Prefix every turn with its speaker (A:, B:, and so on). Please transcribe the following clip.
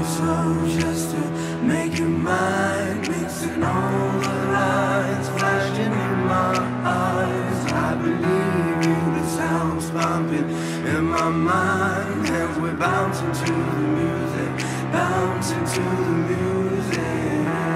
A: so just to make you mine, mixing all the lines, flashing in my eyes. I believe you, the sounds bumping in my mind, and we're bouncing to the music, bouncing to the music.